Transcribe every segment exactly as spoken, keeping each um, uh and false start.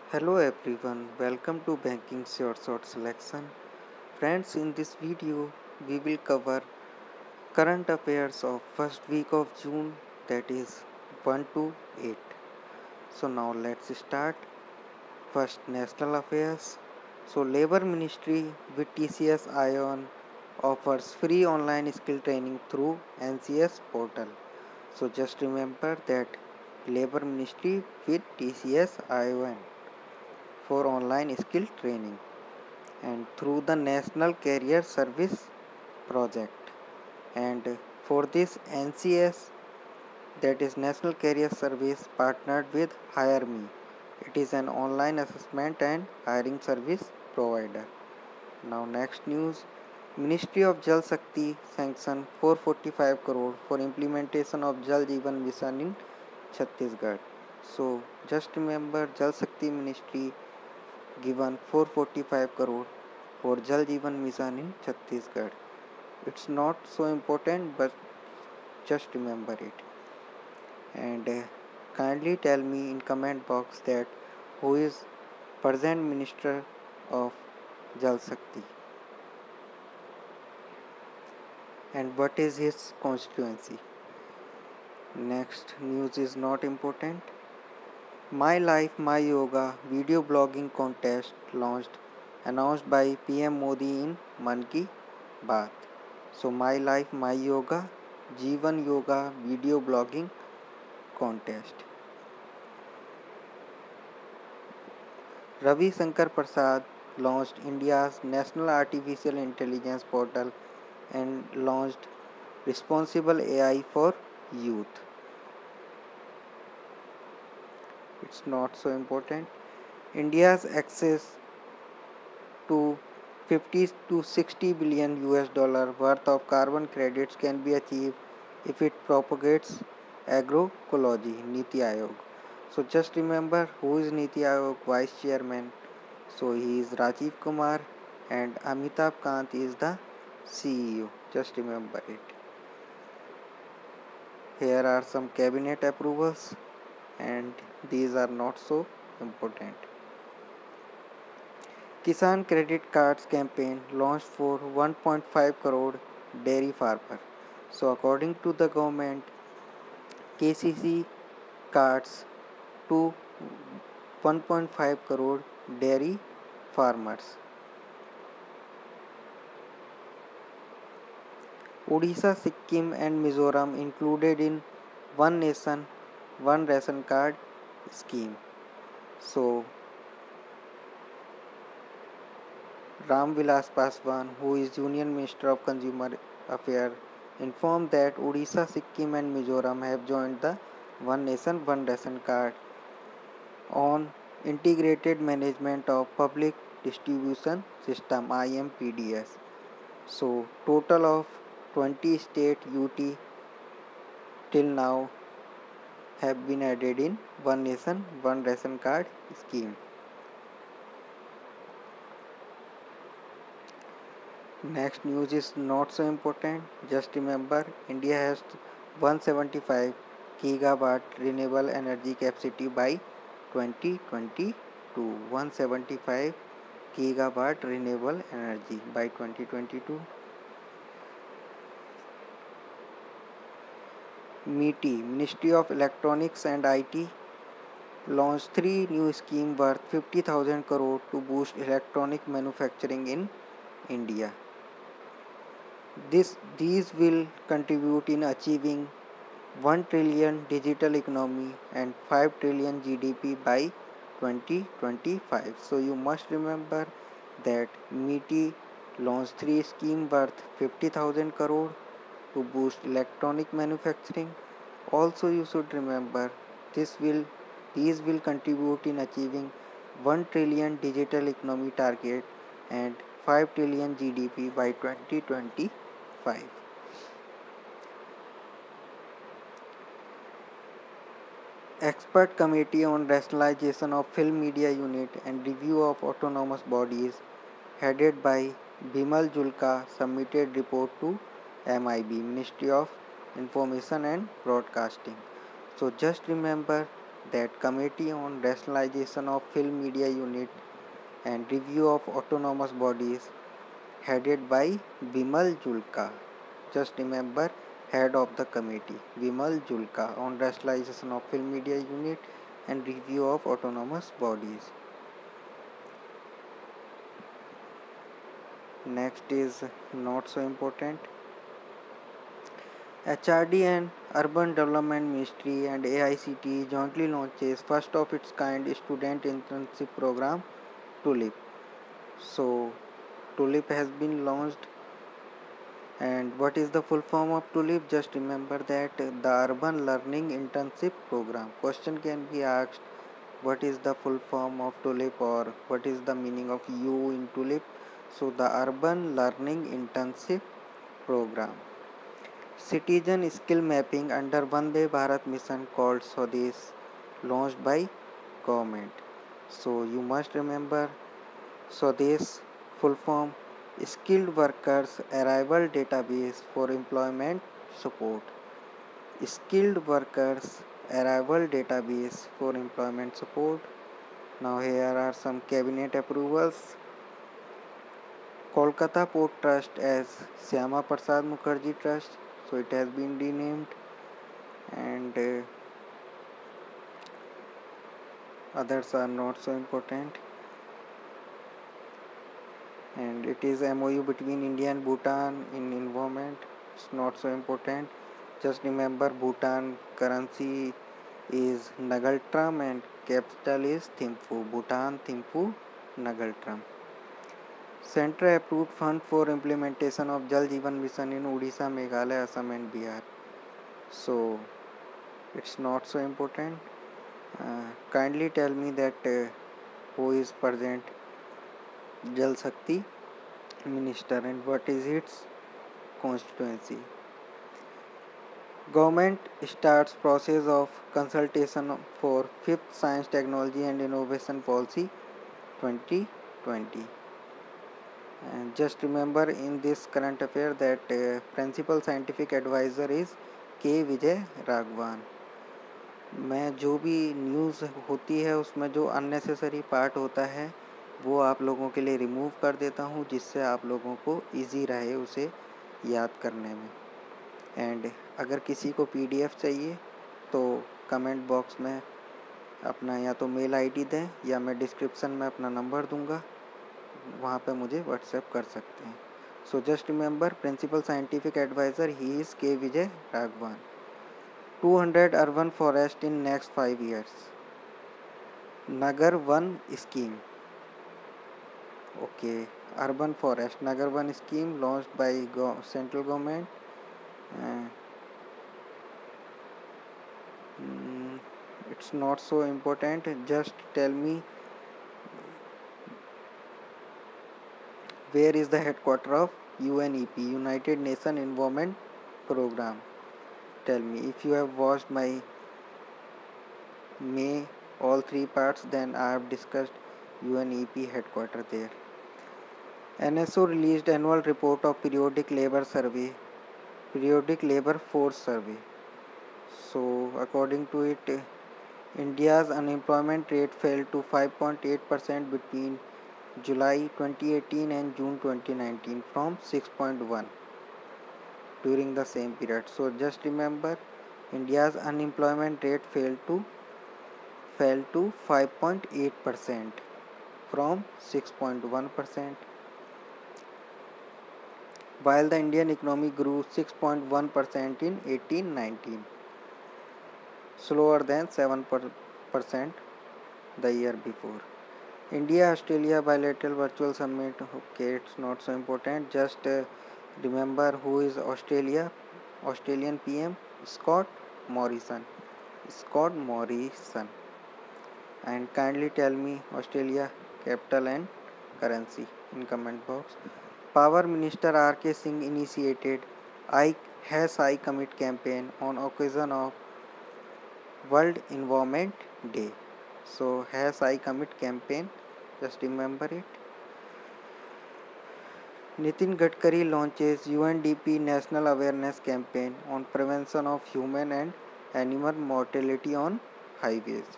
Hello everyone, welcome to Banking Short Short Selection. Friends, in this video, we will cover current affairs of first week of June, that is one to eight. So now let's start. First, national affairs. So Labor Ministry with T C S Ion offers free online skill training through N C S portal. So just remember that Labor Ministry with T C S Ion for online skill training and through the National Career Service project. And for this N C S, that is National Career Service, partnered with Hire Me. It is an online assessment and hiring service provider. Now next news, Ministry of Jal Shakti sanctioned four hundred forty-five crore for implementation of Jal Jeevan Mission in Chhattisgarh. So just remember, Jal Shakti Ministry given four hundred forty-five crore for Jal Jeevan Mission in Chhattisgarh. It's not so important, but just remember it. And uh, kindly tell me in comment box that who is present Minister of Jal Shakti and what is his constituency. Next news is not important. My Life My Yoga video blogging contest launched, announced by P M Modi in Mann Ki Baat. So My Life My Yoga Jeevan Yoga video blogging contest. Ravi Shankar Prasad launched India's National Artificial Intelligence Portal and launched Responsible A I for Youth. It's not so important. India's access to fifty to sixty billion U S dollar worth of carbon credits can be achieved if it propagates agroecology. Niti Aayog. So just remember who is Niti Aayog vice chairman. So he is Rajiv Kumar and Amitabh Kant is the C E O. Just remember it. Here are some cabinet approvals and these are not so important. Kisan Credit Cards campaign launched for one point five crore dairy farmer. So according to the government, K C C cards to one point five crore dairy farmers. Odisha, Sikkim and Mizoram included in One Nation, One Ration Card scheme. So Ram Vilas Paswan, who is Union Minister of Consumer Affairs, informed that Odisha, Sikkim and Mizoram have joined the One Nation, One Ration Card on Integrated Management of Public Distribution System I M P D S. So total of twenty state U T till now have been added in One Nation, One Ration Card scheme. Next news is not so important. Just remember, India has one hundred seventy-five gigawatt renewable energy capacity by twenty twenty-two. one hundred seventy-five gigawatt renewable energy by twenty twenty-two. MeitY, Ministry of Electronics and I T, launched three new schemes worth fifty thousand crore to boost electronic manufacturing in India. This, these will contribute in achieving one trillion digital economy and five trillion G D P by twenty twenty-five. So you must remember that MeitY launched three schemes worth fifty thousand crore to boost electronic manufacturing. Also you should remember this will these will contribute in achieving one trillion digital economy target and five trillion G D P by twenty twenty-five. Expert Committee on Rationalization of Film Media Unit and Review of Autonomous Bodies, headed by Bimal Julka, submitted report to M I B, Ministry of Information and Broadcasting. So just remember that Committee on Rationalization of Film Media Unit and Review of Autonomous Bodies, headed by Vimal Julka. Just remember, head of the committee, Vimal Julka, on Rationalization of Film Media Unit and Review of Autonomous Bodies. Next is not so important. H R D and Urban Development Ministry and A I C T E jointly launches first of its kind student internship program, TULIP. So TULIP has been launched. And what is the full form of TULIP? Just remember that the Urban Learning Internship Program. Question can be asked, what is the full form of TULIP or what is the meaning of U in TULIP? So the Urban Learning Internship Program. Citizen skill mapping under Vande Bharat mission called Swadesh, launched by government. So you must remember Swadesh full form, skilled workers arrival database for employment support. Skilled workers arrival database for employment support. Now here are some cabinet approvals. Kolkata Port Trust as Syama Prasad Mukherjee Trust, so it has been renamed. And uh, others are not so important. And it is M O U between India and Bhutan in environment. It's not so important. Just remember, Bhutan currency is Nagaltram and capital is Thimphu. Bhutan, Thimphu, Nagaltram. Central approved fund for implementation of Jal Jeevan Mission in Odisha, Meghalaya, Assam and Bihar. So it's not so important. Uh, kindly tell me that uh, who is present Jal Shakti Minister and what is its constituency. Government starts process of consultation for fifth Science, Technology and Innovation Policy twenty twenty. And just remember in this current affair that uh, principal scientific advisor is K Vijay Raghavan. मैं जो भी news होती है उसमें जो unnecessary part होता है वो आप लोगों के लिए रिमूव कर देता हूँ, जिससे आप लोगों को इजी रहे उसे याद करने में। एंड अगर किसी को पीडीएफ चाहिए तो कमेंट बॉक्स में अपना या तो मेल आईडी दें या मैं डिस्क्रिप्शन में अपना नंबर दूंगा, वहाँ पे मुझे व्हाट्सएप कर सकते हैं। So just remember, principal scientific adviser he is K Vijay Raghavan. Two hundred urban forest in next five years, Nagar Van scheme. Okay, urban forest Nagar Van scheme launched by central government. Uh, mm, it's not so important. Just tell me where is the headquarter of U N E P, United Nations Environment Program. Tell me if you have watched my May all three parts, then I have discussed U N E P headquarter there. N S O released annual report of periodic labor survey, periodic labor force survey. So according to it, India's unemployment rate fell to five point eight percent between July twenty eighteen and June twenty nineteen from six point one during the same period. So just remember, India's unemployment rate fell to fell to five point eight percent from six point one percent, while the Indian economy grew six point one percent in eighteen nineteen, slower than seven percent the year before. India-Australia bilateral virtual summit. Okay, it's not so important. Just uh, remember who is Australia. Australian P M Scott Morrison. Scott Morrison. And kindly tell me Australia capital and currency in comment box. Power Minister R K Singh initiated I Has I Commit campaign on occasion of World Environment Day. So Has I Commit campaign, just remember it. Nitin Gadkari launches U N D P National Awareness Campaign on prevention of human and animal mortality on highways.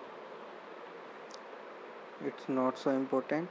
It's not so important.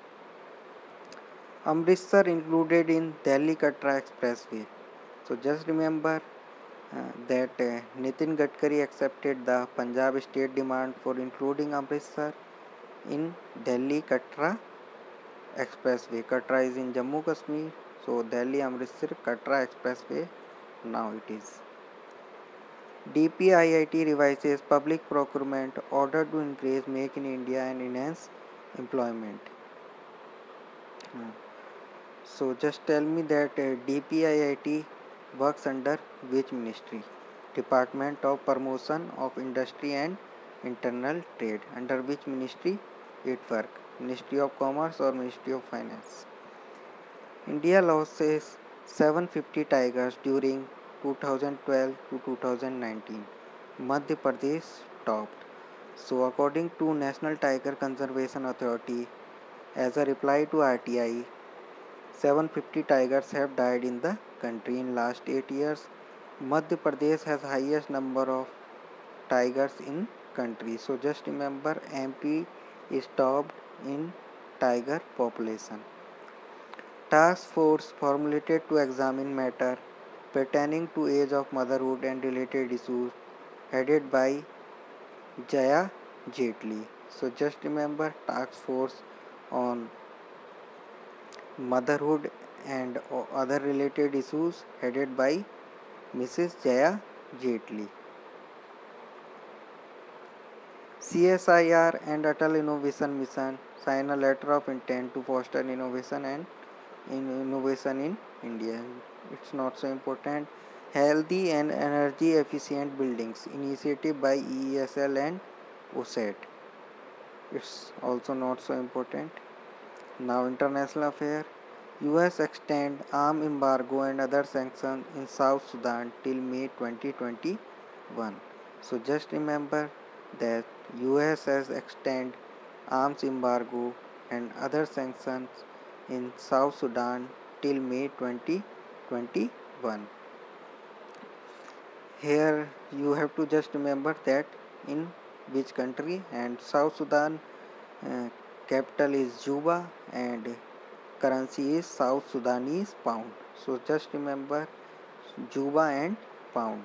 Amritsar included in Delhi Katra Expressway. So just remember uh, that uh, Nitin Gadkari accepted the Punjab state demand for including Amritsar in Delhi Katra Expressway. Katra is in Jammu Kashmir, so Delhi Amritsar Katra Expressway now it is. D P I I T revises public procurement order to increase Make in India and enhance employment. Hmm. So just tell me that uh, D P I I T works under which ministry? Department of Promotion of Industry and Internal Trade. Under which ministry it work? Ministry of Commerce or Ministry of Finance? India losses seven hundred fifty tigers during two thousand twelve to two thousand nineteen. Madhya Pradesh topped. So according to National Tiger Conservation Authority, as a reply to R T I, seven hundred fifty tigers have died in the country in last eight years. Madhya Pradesh has highest number of tigers in country. So just remember M P is topped in tiger population. Task force formulated to examine matter pertaining to age of motherhood and related issues headed by Jaya Jetli. So just remember task force on motherhood and other related issues headed by Missus Jaya Jetli. C S I R and Atal Innovation Mission sign a letter of intent to foster innovation and in innovation in India. It's not so important. Healthy and energy efficient buildings initiative by E E S L and O S A T. It's also not so important. Now international affair. U S extend arm embargo and other sanctions in South Sudan till May twenty twenty-one. So just remember that U S has extend arms embargo and other sanctions in South Sudan till May twenty twenty-one. Here you have to just remember that in which country, and South Sudan uh, capital is Juba and currency is South Sudanese pound. So just remember Juba and pound.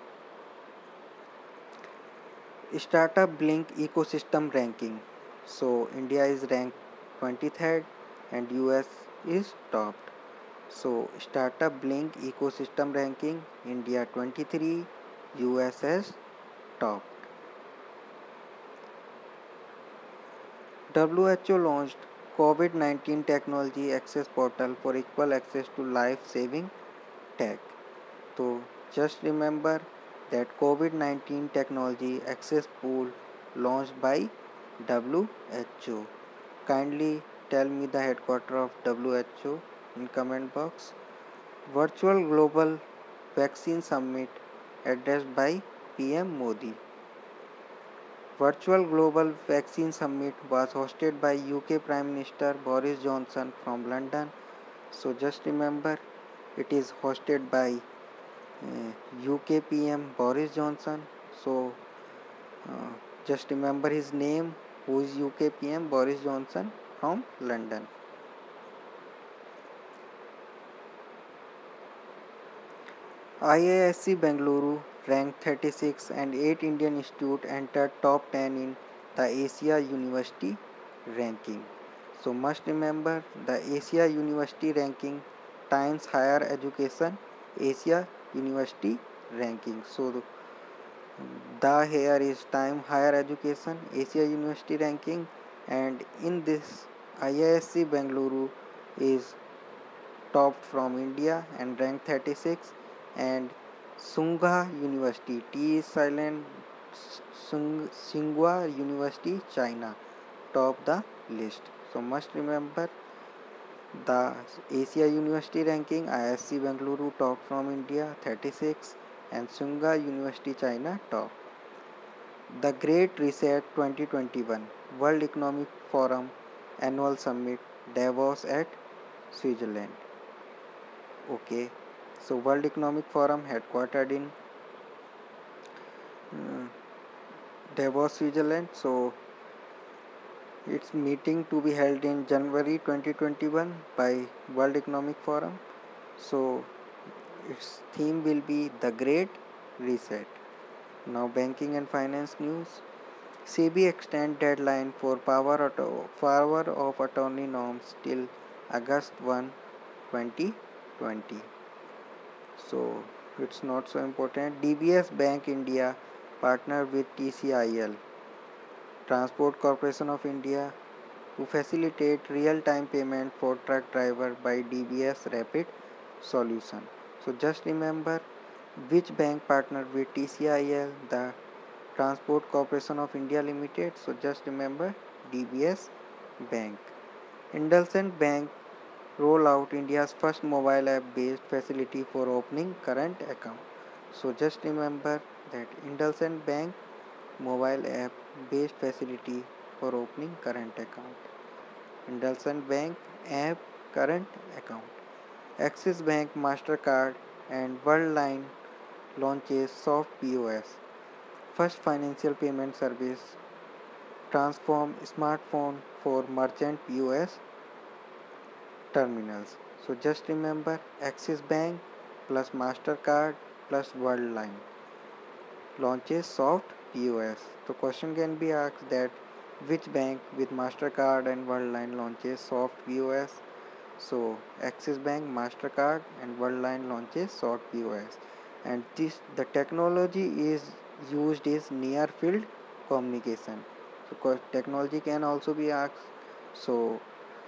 Startup Blink ecosystem ranking. So India is ranked twenty-third and U S is topped. So Startup Blink ecosystem ranking, India twenty-three, U S is topped. W H O launched COVID nineteen Technology Access Portal for equal access to life-saving tech. So just remember that COVID nineteen Technology Access Pool launched by W H O. Kindly tell me the headquarters of W H O in comment box. Virtual Global Vaccine Summit addressed by P M Modi. Virtual Global Vaccine Summit was hosted by U K Prime Minister Boris Johnson from London. So just remember it is hosted by uh, U K P M Boris Johnson. So uh, just remember his name, who is U K P M Boris Johnson from London. I I S C Bengaluru ranked thirty-six and eight Indian institutes entered top ten in the Asia University ranking. So must remember the Asia University ranking times higher education Asia University ranking. So the here is time higher education Asia University ranking, and in this I I S C Bengaluru is topped from India and ranked thirty-six, and Tsinghua University, T is silent, Tsinghua University, China, top the list. So must remember the Asia University ranking, I I S C Bengaluru top from India, thirty-six, and Tsinghua University, China, top. The Great Reset twenty twenty-one, World Economic Forum Annual Summit, Davos at Switzerland. Okay, so World Economic Forum headquartered in uh, Davos, Switzerland. So its meeting to be held in January twenty twenty-one by World Economic Forum. So its theme will be the Great Reset. Now banking and finance news. SEBI extend deadline for power, auto, power of attorney norms till August first, twenty twenty. So it's not so important. D B S Bank India partner with T C I L, Transport Corporation of India, to facilitate real-time payment for truck driver by D B S Rapid Solution. So just remember which bank partner with T C I L, the Transport Corporation of India Limited. So just remember D B S Bank. IndusInd Bank roll out India's first mobile app based facility for opening current account. So just remember that IndusInd Bank mobile app based facility for opening current account. IndusInd Bank app current account. Axis Bank Mastercard and Worldline launches soft P O S. First financial payment service transform smartphone for merchant P O S terminals. So just remember Axis Bank plus Mastercard plus Worldline launches soft P O S. The question can be asked that which bank with Mastercard and Worldline launches soft P O S? So Axis Bank, Mastercard and Worldline launches soft P O S. And this the technology is used is near field communication. So technology can also be asked. So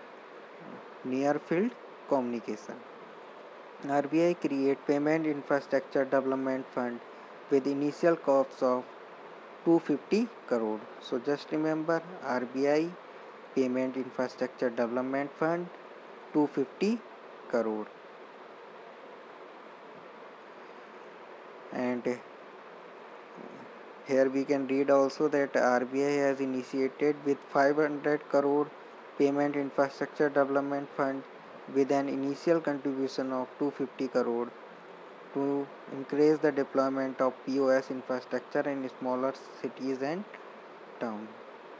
near field communication. R B I create payment infrastructure development fund with initial cost of two hundred fifty crore. So just remember R B I payment infrastructure development fund two hundred fifty crore. And here we can read also that R B I has initiated with five hundred crore payment infrastructure development fund with an initial contribution of two hundred fifty crore to increase the deployment of P O S infrastructure in smaller cities and towns.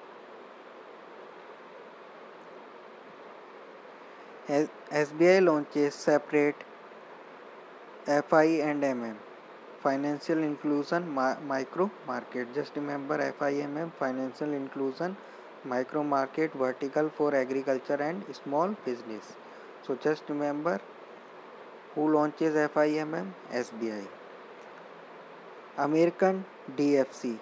S B I launches separate F I and M M, Financial Inclusion Micro Market. Just remember F I M M, Financial Inclusion Micro Market vertical for agriculture and small business. So just remember who launches F I M M? S B I. American D F C,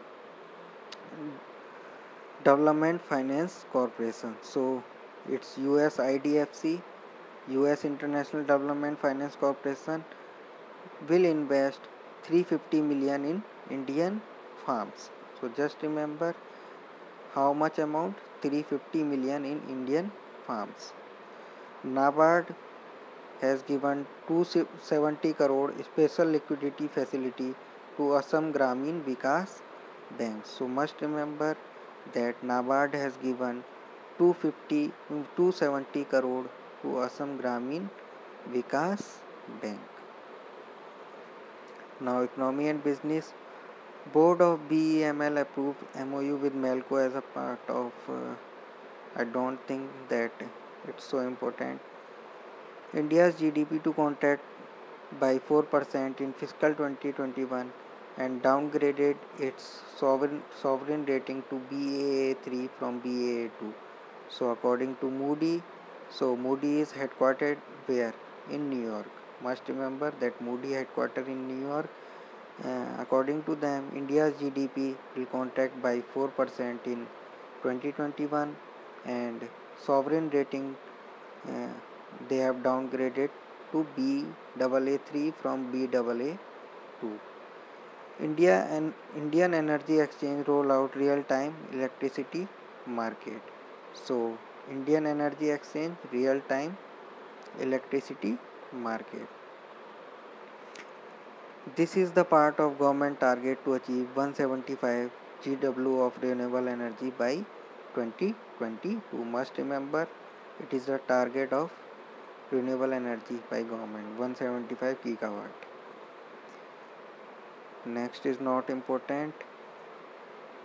Development Finance Corporation. So it's U S I D F C, U S International Development Finance Corporation, will invest three hundred fifty million in Indian farms. So just remember how much amount? three hundred fifty million in Indian farms. NABARD has given two hundred seventy crore special liquidity facility to Assam Gramin Vikas Bank. So must remember that NABARD has given two hundred fifty, two hundred seventy crore to Assam Gramin Vikas Bank. Now economy and business. Board of B E M L approved M O U with Melco as a part of, uh, I don't think that it's so important. India's G D P to contract by four percent in fiscal twenty twenty-one and downgraded its sovereign, sovereign rating to B A A three from B A A two. So according to Moody, so Moody is headquartered where? In New York. Must remember that Moody headquartered in New York. Uh, according to them, India's G D P will contract by four percent in twenty twenty-one and sovereign rating uh, they have downgraded to B A A three from B A A two. India and Indian Energy Exchange roll out real-time electricity market. So Indian Energy Exchange real-time electricity market. This is the part of government target to achieve one hundred seventy-five gigawatt of renewable energy by twenty twenty-two. Must remember it is the target of renewable energy by government, one hundred seventy-five gigawatt. Next is not important.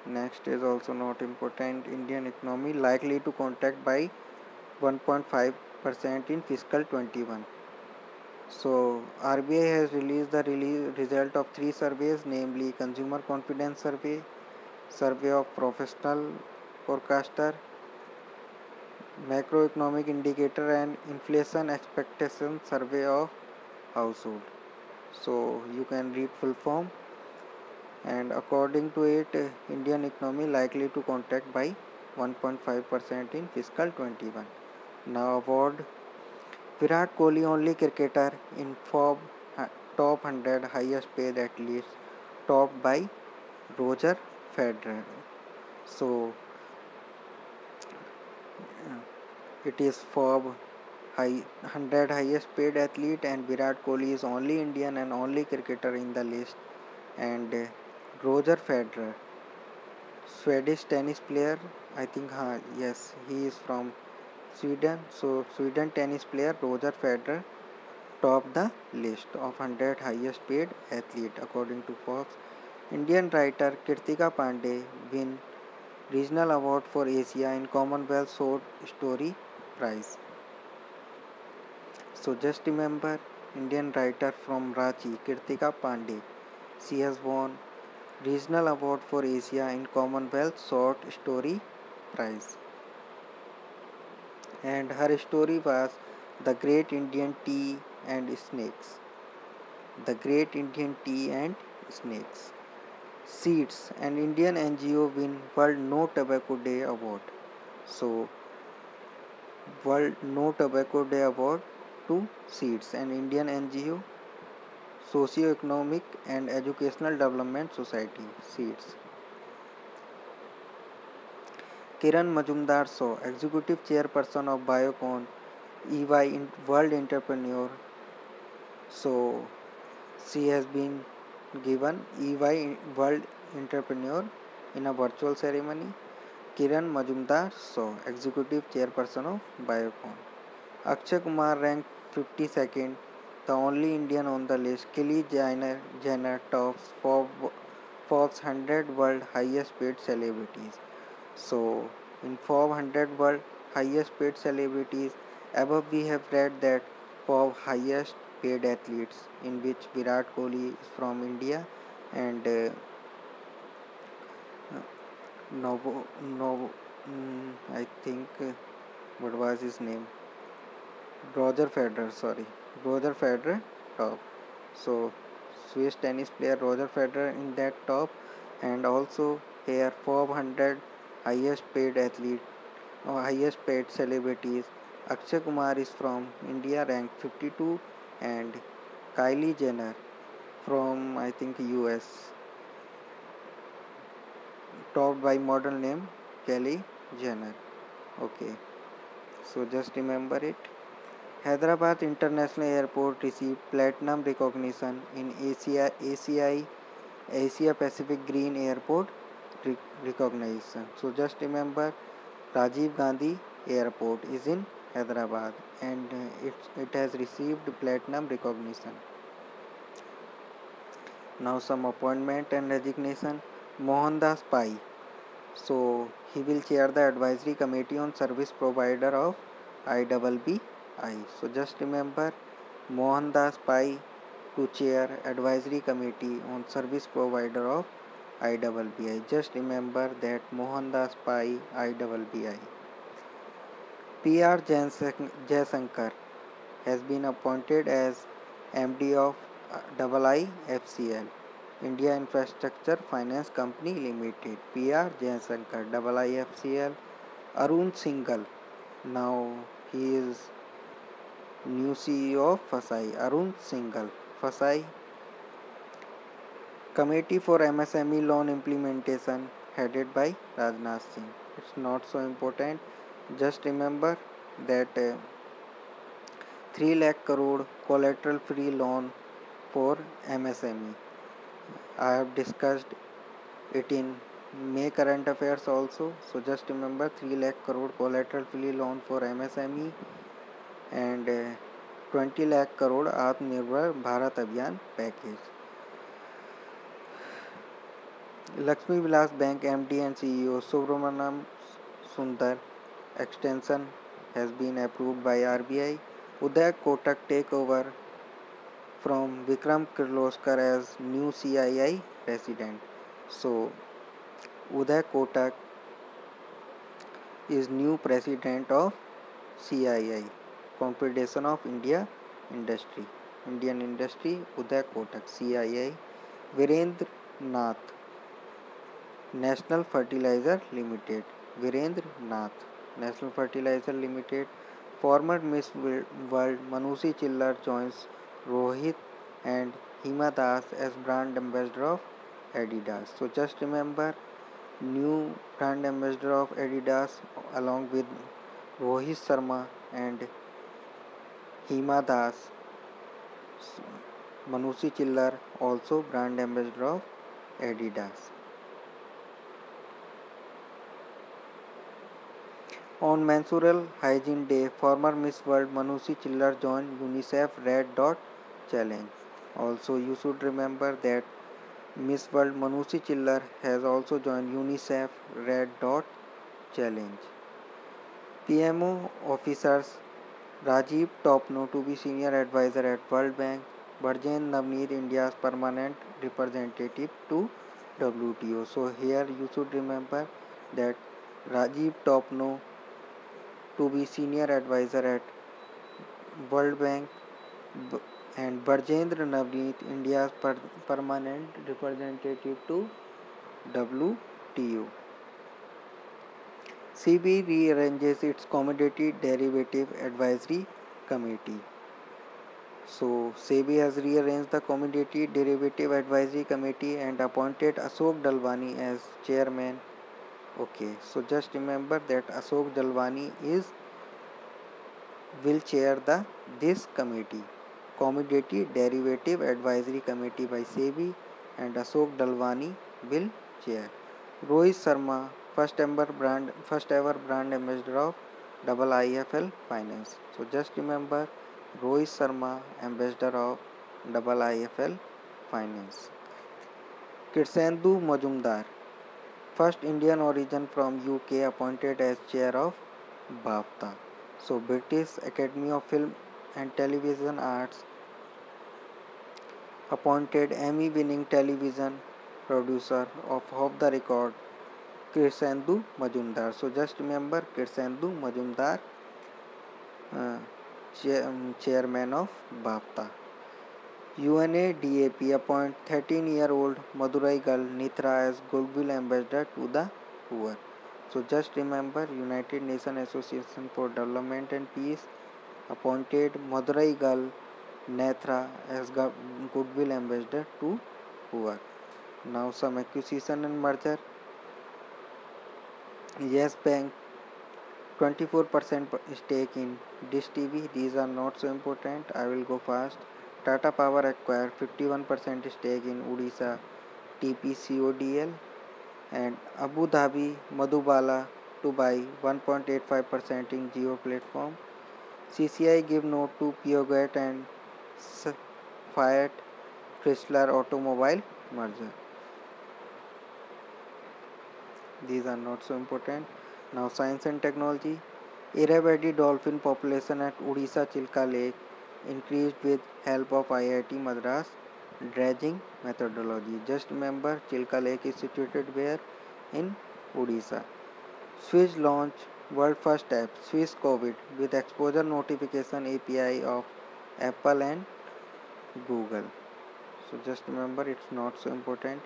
Next is also not important. Indian economy likely to contract by one point five percent in fiscal twenty-one. So R B I has released the release result of three surveys, namely Consumer Confidence Survey, Survey of Professional Forecaster, Macroeconomic Indicator, and Inflation Expectation Survey of Household. So you can read full form, and according to it, uh, Indian economy likely to contract by one point five percent in fiscal twenty-one. Now award: Virat Kohli, only cricketer in Forbes top one hundred highest paid athletes, topped by Roger Federer. So uh, it is Forbes high, one hundred highest paid athlete, and Virat Kohli is only Indian and only cricketer in the list. And uh, Roger Federer, Swedish tennis player, I think, huh, yes, he is from Sweden. So Sweden tennis player Roger Federer top the list of one hundred highest paid athlete according to Forbes. Indian writer Kirtika Pandey win regional award for Asia in Commonwealth Short Story Prize. So just remember, Indian writer from Ranchi Kirtika Pandey, she has won regional award for Asia in Commonwealth Short Story Prize, and her story was The Great Indian Tea and Snakes. The Great Indian Tea and Snakes. Seeds, an Indian N G O win World No Tobacco Day Award. So, World No Tobacco Day Award to Seeds, an Indian N G O, Socio-Economic and Educational Development Society, Seeds. Kiran Majumdar-Shaw, Executive Chairperson of Biocon, E Y World Entrepreneur. So, she has been given E Y World Entrepreneur in a virtual ceremony. Kiran Majumdar-Shaw, Executive Chairperson of Biocon. Akshay Kumar ranked fifty-second, the only Indian on the list. Kylie Jenner, Jenner tops Forbes one hundred world highest paid celebrities. So, in Forbes one hundred world highest paid celebrities, above we have read that Forbes highest paid athletes, in which Virat Kohli is from India, and uh, Novo, Novo, mm, I think, uh, what was his name? Roger Federer, sorry, Roger Federer top. So Swiss tennis player Roger Federer in that top, and also here four hundred highest paid athlete or highest paid celebrities. Akshay Kumar is from India, ranked fifty-two, and Kylie Jenner from, I think, U S, topped by model name Kylie Jenner. Okay, so just remember it. Hyderabad International Airport received platinum recognition in Asia, A C I Asia Pacific Green Airport recognition. So just remember, Rajiv Gandhi Airport is in Hyderabad, and it, it has received platinum recognition. Now some appointment and resignation. Mohandas Pai. So he will chair the advisory committee on service provider of I B B I. So just remember, Mohandas Pai to chair advisory committee on service provider of I B B I. Just remember that Mohandas Pai I B B I. P R Jayasankar has been appointed as M D of I I F C L, India Infrastructure Finance Company Limited. P R Jayasankar, I I F C L. Arun Singhal, now he is new C E O of Fasai. Arun Singhal, Fasai. Committee for M S M E Loan Implementation, headed by Rajnath Singh. It's not so important. Just remember that uh, three lakh crore collateral free loan for M S M E. I have discussed it in May current affairs also. So just remember, three lakh crore collateral free loan for M S M E, and uh, twenty lakh crore Atmanirbhar Bharat Abhiyan package. Lakshmi Vilas Bank M D and C E O Subramaniam Sundar extension has been approved by R B I. Uday Kotak take over from Vikram Kirloskar as new C I I president. So Uday Kotak is new president of C I I, Confederation of India Industry. Indian Industry, Uday Kotak, C I I. Virendra Nath, National Fertilizer Limited. Virendra Nath, National Fertilizer Limited. Former Miss World Manushi Chillar joins Rohit and Hima Das as brand ambassador of Adidas. So just remember, new brand ambassador of Adidas along with Rohit Sharma and Hima Das. Manushi Chillar also brand ambassador of Adidas. On Menstrual Hygiene Day, former Miss World Manushi Chillar joined UNICEF Red Dot Challenge. Also, you should remember that Miss World Manushi Chillar has also joined UNICEF Red Dot Challenge. P M O officers Rajiv Topno to be senior advisor at World Bank. Barjain Navneet, India's permanent representative to W T O. So here you should remember that Rajiv Topno to be senior advisor at World Bank and Barjendra Navneet, India's per permanent representative to W T O. S E B I rearranges its Commodity Derivative Advisory Committee. So, S E B I has rearranged the Commodity Derivative Advisory Committee and appointed Ashok Dalwani as chairman. Okay, so just remember that Ashok Dalwani is will chair the this committee, Commodity Derivative Advisory Committee by S E B I, and Ashok Dalwani will chair. Rohit Sharma, first ever brand first ever brand ambassador of double I F L Finance. So just remember Rohit Sharma, ambassador of double I F L Finance. Kirsendu Majumdar, first Indian origin from U K, appointed as chair of BAFTA. So British Academy of Film and Television Arts appointed Emmy winning television producer of Off the Record Kirsendu Majumdar. So just remember Kirsendu Majumdar, uh, chair, um, chairman of BAFTA. U N A D A P appoint thirteen year old Madurai girl Nithra as Goodwill Ambassador to the poor. So just remember United Nations Association for Development and Peace appointed Madurai girl Nethra as Goodwill Ambassador to poor. Now some acquisition and merger. Yes Bank twenty-four percent stake in Dish T V. These are not so important. I will go fast. Tata Power acquired fifty-one percent stake in Odisha T P C O D L and Abu Dhabi Madhubala to buy one point eight five percent in Jio platform. C C I give note to Peugeot and Fiat Chrysler automobile merger. These are not so important. Now science and technology. Irrawaddy dolphin population at Odisha Chilka Lake increased with help of I I T Madras dredging methodology. Just remember Chilka Lake is situated where? In Odisha. Swiss launch world first app Swiss COVID with exposure notification A P I of Apple and Google. So just remember it's not so important.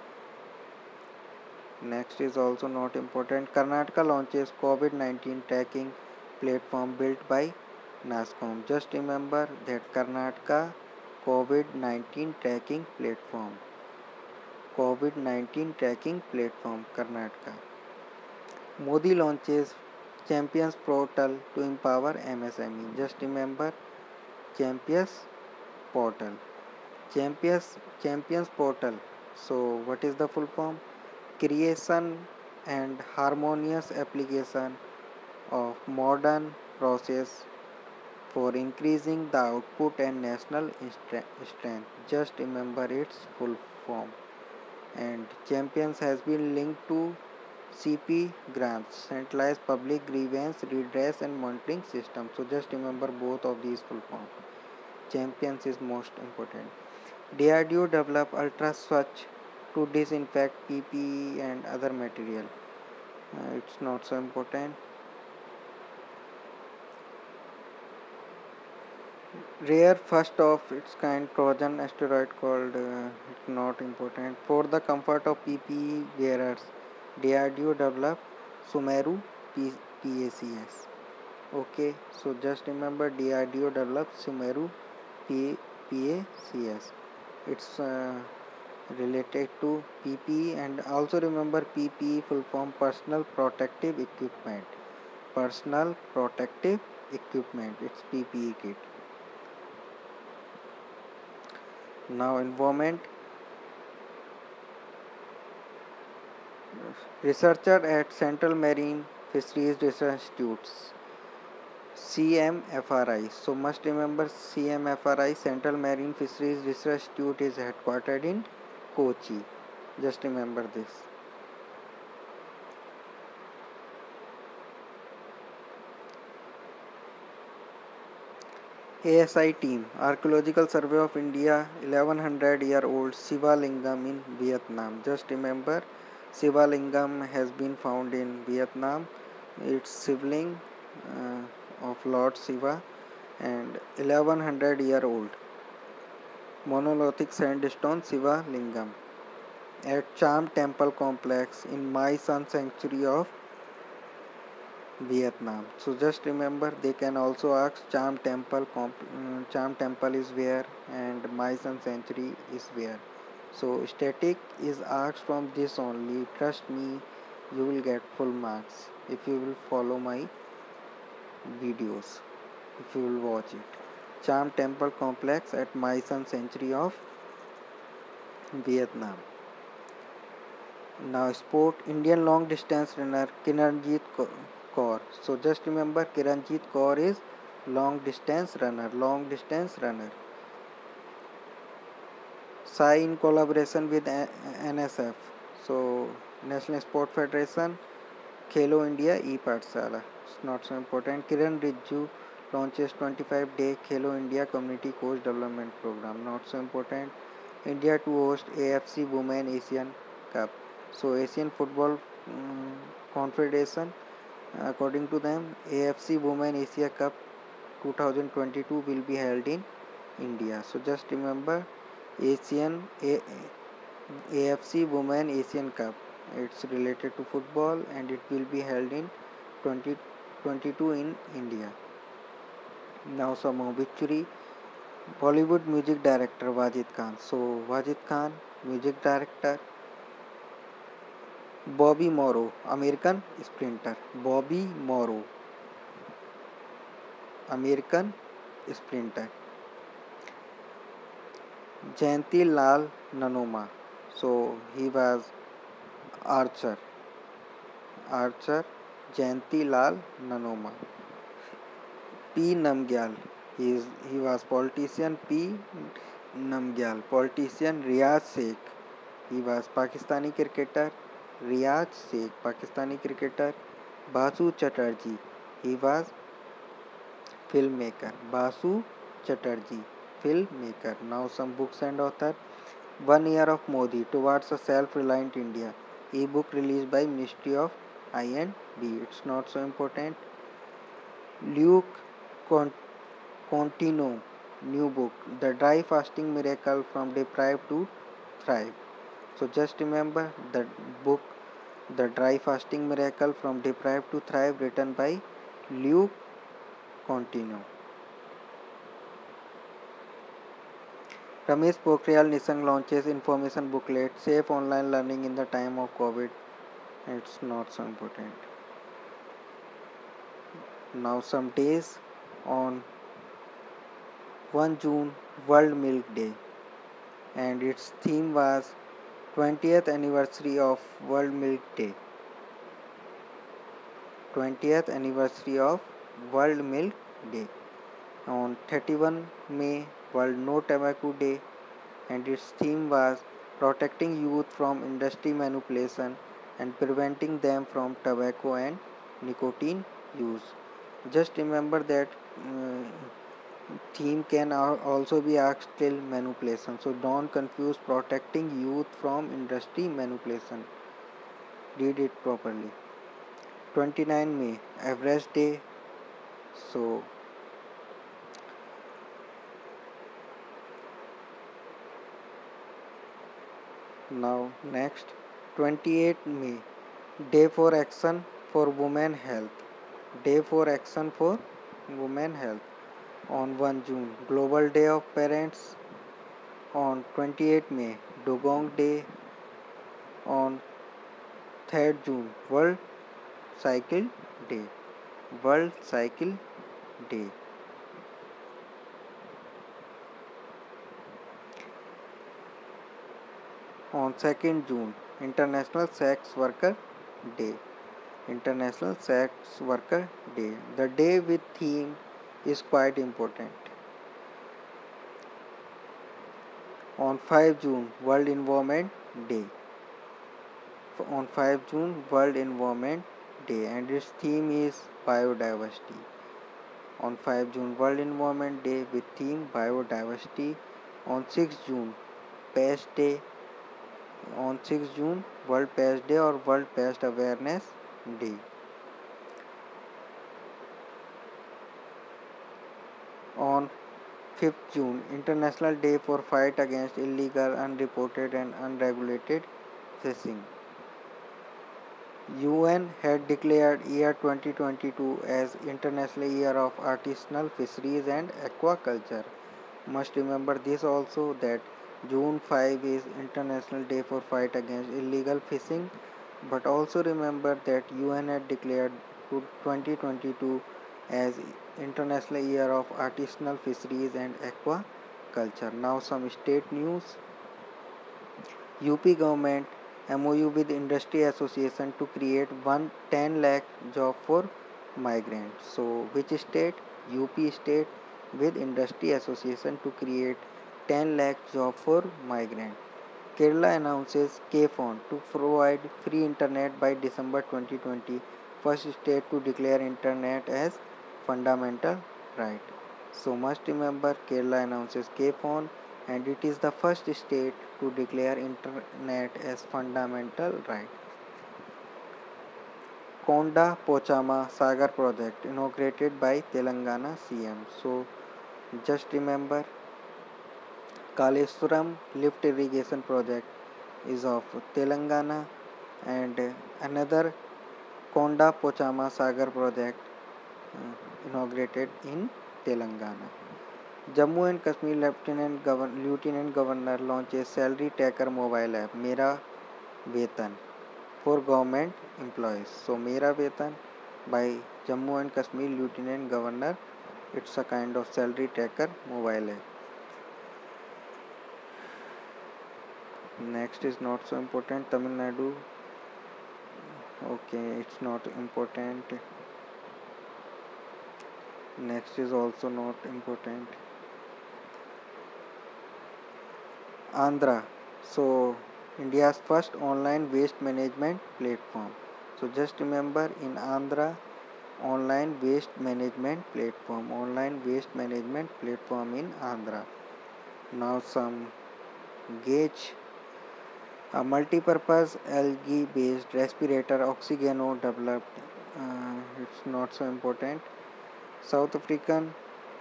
Next is also not important. Karnataka launches COVID nineteen tracking platform built by NASSCOM. Just remember that Karnataka COVID nineteen tracking platform. COVID nineteen tracking platform Karnataka. Modi launches Champions Portal to empower M S M E. Just remember Champions Portal. Champions Champions Portal. So what is the full form? Creation and harmonious application of modern process for increasing the output and national strength. Just remember its full form. and champions has been linked to C P grants, centralized public grievance redress and monitoring system. So just remember both of these full form. Champions is most important. D R D O develop ultra swatch to disinfect P P E and other material. Uh, it's not so important. Rare first of its kind Trojan asteroid called uh, it's not important. For the comfort of P P E wearers, D R D O developed Sumeru P- PACS. Okay, so just remember D R D O developed Sumeru P- PACS. It's uh, related to P P E, and also remember P P E full form personal protective equipment. Personal protective equipment. It's P P E kit. Now environment. Researcher at Central Marine Fisheries Research Institutes, C M F R I. So must remember C M F R I, Central Marine Fisheries Research Institute, is headquartered in Kochi. Just remember this. A S I team, Archaeological Survey of India, eleven hundred year old Siva Lingam in Vietnam. Just remember Siva Lingam has been found in Vietnam. It's Shivling uh, of Lord Shiva and eleven hundred year old monolithic sandstone Shiva Lingam at Cham Temple Complex in Mai Son Sanctuary of Vietnam. So just remember they can also ask Cham Temple comp- um, Cham Temple is where and Mai Son Sanctuary is where. So static is asked from this only. Trust me, you will get full marks if you will follow my videos, if you will watch it. Cham Temple Complex at Mai Son Sanctuary of Vietnam. Now sport, Indian long distance runner Kiranjit Kaur. So just remember Kiranjit Kaur is long distance runner. Long distance runner. Sai in collaboration with N S F. So National Sport Federation, Khelo India e-Pathshala. It's not so important. Kiran Rijju launches twenty-five day Khelo India Community Coach Development Program. Not so important. India to host A F C Women Asian Cup. So Asian Football um, Confederation, according to them, A F C Women Asia Cup twenty twenty-two will be held in India. So just remember Asian A- AFC Women Asian Cup. It's related to football and it will be held in twenty twenty-two in India. Now some obituary. Bollywood music director Wajid Khan. So Wajid Khan, music director. Bobby Morrow, American sprinter. Bobby Morrow, American sprinter. Jayanti Lal Nanoma. So he was archer. Archer Jayanti Lal Nanoma. P. Namgyal. He is he was politician P. Namgyal. Politician Riaz Sheikh. He was Pakistani cricketer Riaz Sheikh. Pakistani cricketer Basu Chatterjee. He was filmmaker Basu Chatterjee. Filmmaker. Now some books and author. One Year of Modi Towards a Self-Reliant India. E-book released by Ministry of I and B. It's not so important. Luke Contino, new book, The Dry Fasting Miracle from Deprived to Thrive. So just remember the book, The Dry Fasting Miracle from Deprived to Thrive, written by Luke Contino. Ramesh Pokhriyal Nishank launches information booklet, Safe Online Learning in the Time of COVID. It's not so important. Now some days on first June, World Milk Day, and its theme was twentieth anniversary of World Milk Day. twentieth anniversary of World Milk Day. On thirty-first May, World No Tobacco Day, and its theme was protecting youth from industry manipulation and preventing them from tobacco and nicotine use. Just remember that uh, theme can also be asked till manipulation. So don't confuse protecting youth from industry manipulation. Read it properly. twenty-ninth May, Everest Day. So now next, twenty-eighth May, Day for Action for Women Health. Day for Action for Women Health. On first June, Global Day of Parents. On twenty-eighth May, Dugong Day. On third June, World Cycle Day. World Cycle Day. On second June, International Sex Worker Day. International Sex Worker Day. The day with theme is quite important. On fifth June, World Environment Day. On fifth June, World Environment Day, and its theme is biodiversity. On fifth June, World Environment Day with theme biodiversity. On sixth June, Pest Day. On sixth June, World Pest Day or World Pest Awareness Day. On fifth June, International Day for Fight Against Illegal, Unreported and Unregulated Fishing. U N had declared year twenty twenty-two as International Year of Artisanal Fisheries and Aquaculture. Must remember this also, that June fifth is International Day for Fight Against Illegal Fishing, but also remember that U N had declared twenty twenty-two as International Year of Artisanal Fisheries and Aquaculture. Now some state news. U P government M O U with Industry Association to create one ten lakh job for migrants. So which state? U P state with Industry Association to create ten lakh job for migrants. Kerala announces K-Phone to provide free internet by December twenty twenty. First state to declare internet as fundamental right. So must remember, Kerala announces K-Phone and it is the first state to declare internet as fundamental right. Konda Pochama Sagar project inaugurated by Telangana C M. So just remember, Kaleswaram lift irrigation project is of Telangana, and another Konda Pochama Sagar project uh, inaugurated in Telangana. Jammu and Kashmir Lieutenant, Govern- Lieutenant Governor launches salary tracker mobile app Mera Vetan for government employees. So Mera Vetan by Jammu and Kashmir Lieutenant Governor, it's a kind of salary tracker mobile app. Next is not so important, Tamil Nadu. Okay, it's not important. Next is also not important. Andhra. So India's first online waste management platform. So just remember, in Andhra, online waste management platform. Online waste management platform in Andhra. Now some gauge. A multi-purpose algae-based respirator Oxygeno developed. Uh, it's not so important. South African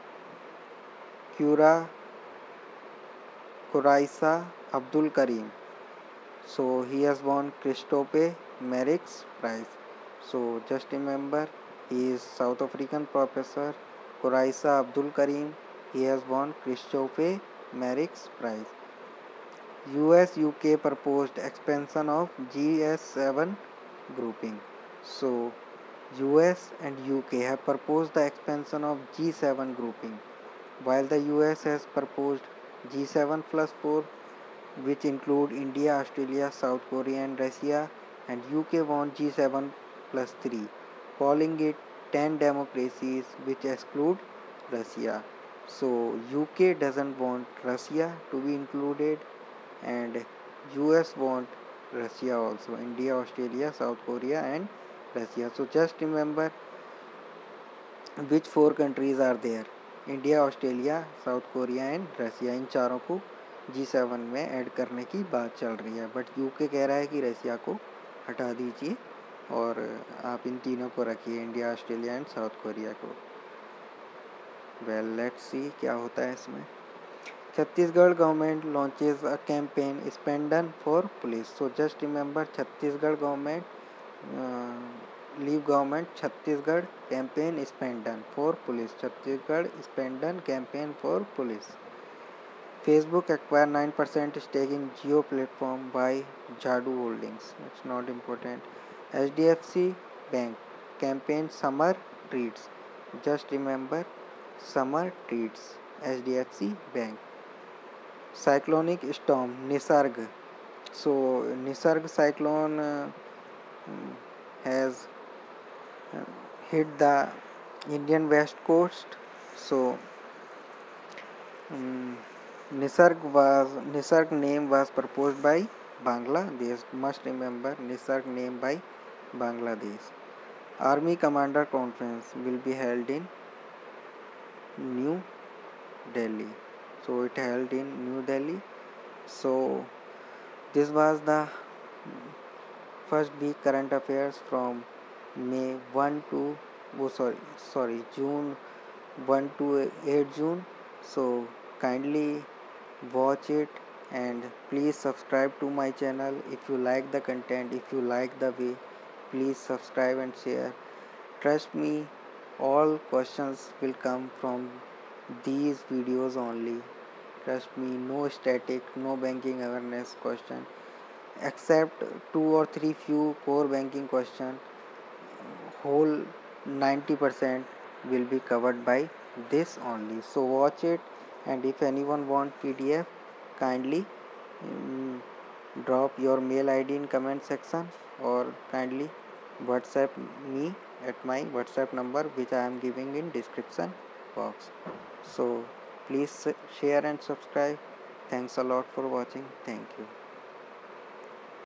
Cura Kuraisa Abdul Karim. So he has won Christophe Merrick's prize. So just remember, he is South African professor Kuraisa Abdul Karim. He has won Christophe Merrick's prize. U S U K proposed expansion of G S seven grouping. So U S and U K have proposed the expansion of G seven grouping, while the U S has proposed G seven plus four, which include India, Australia, South Korea and Russia, and U K want G seven plus three, calling it ten democracies which exclude Russia. So U K doesn't want Russia to be included, and U S want Russia also, India, Australia, South Korea and Russia. So just remember which four countries are there. India, Australia, South Korea and Russia, इन चारों को जी seven में add करने की बात चल रही है, बट यूके कह रहा है कि रसिया को हटा दीजिए और आप इन तीनों को रखिए, India, Australia and South Korea को। वेल लेट्स सी क्या होता है इसमें। Chhattisgarh government launches a campaign Spandan for police. So just remember Chhattisgarh government leave government Chhattisgarh campaign Spandan for police, Chhattisgarh Spandan campaign for police. Facebook acquire nine percent stake in Jio platform by Jadu Holdings. It's not important. H D F C Bank campaign summer treats. Just remember summer treats. H D F C Bank. Cyclonic storm Nisarg. So Nisarg cyclone uh, has uh, hit the Indian west coast. So um, Nisarg was Nisarg name was proposed by Bangladesh. Must remember Nisarg name by Bangladesh. Army Commander Conference will be held in New Delhi. So it held in New Delhi. So this was the first week current affairs from May first to oh sorry sorry June first to eighth June. So kindly watch it and please subscribe to my channel. If you like the content, if you like the way, please subscribe and share. Trust me, all questions will come from these videos only. Trust me, no static, no banking awareness question, except two or three few core banking question. Whole ninety percent will be covered by this only. So watch it, and if anyone want P D F, kindly um, drop your mail I D in comment section or kindly WhatsApp me at my WhatsApp number which I am giving in description box. So please share and subscribe. Thanks a lot for watching. Thank you.